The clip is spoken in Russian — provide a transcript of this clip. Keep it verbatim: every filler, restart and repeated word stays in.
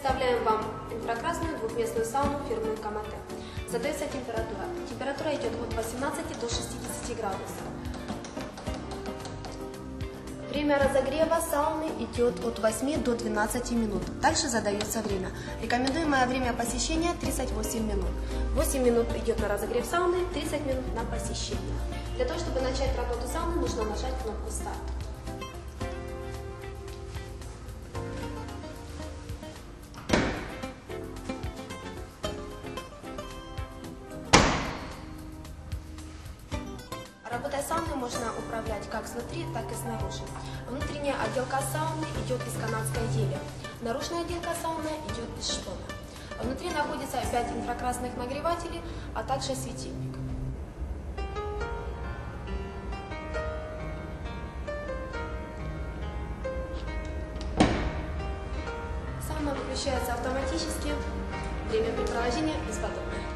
Представляем вам инфракрасную двухместную сауну фирмы Камате. Задается температура. Температура идет от восемнадцати до шестидесяти градусов. Время разогрева сауны идет от восьми до двенадцати минут. Также задается время. Рекомендуемое время посещения тридцать восемь минут. восемь минут идет на разогрев сауны, тридцать минут на посещение. Для того, чтобы начать работу сауны, нужно нажать кнопку «Старт». Работой сауны можно управлять как снутри, так и снаружи. Внутренняя отделка сауны идет из канадской ели. Наружная отделка сауны идет из шпона. Внутри находится пять инфракрасных нагревателей, а также светильник. Сауна выключается автоматически. Время препровождения бесподобное.